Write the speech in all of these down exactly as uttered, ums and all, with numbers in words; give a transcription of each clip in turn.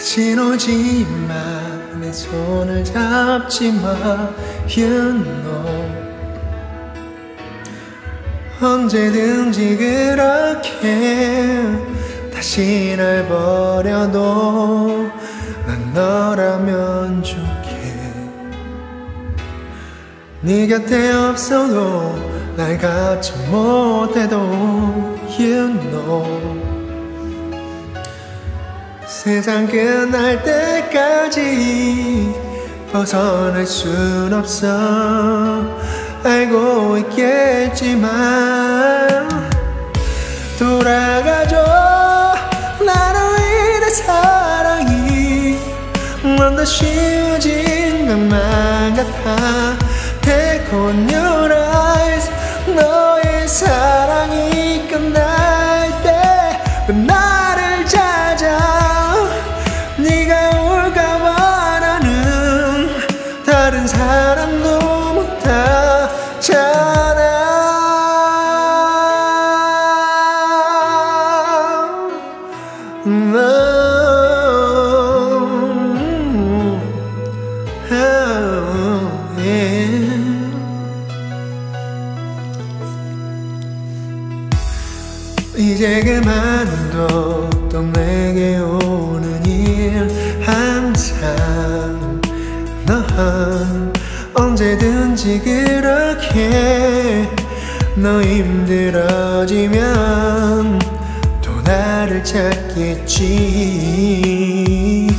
다신 오지마 내 손을 잡지마 you know 언제든지 그렇게 다시 날 버려도 난 너라면 좋게 네 곁에 없어도 날 갖지 못해도 you know 세상 끝날 때까지 벗어날 순 없어 알고 있겠지만 돌아가줘 나로 인해 사랑이 넌 더 쉬워진 것만 같아 Take on your eyes 너의 사랑이 끝날 때 나를 찾아 네가 올까봐 나는 다른 사람도 못하잖아 no. oh, yeah. 이제 그만둬 또 내게 오는 일 항상 넌 언제든지 그렇게 너 힘들어지면 또 나를 찾겠지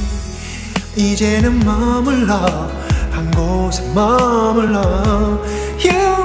이제는 머물러 한 곳에 머물러 you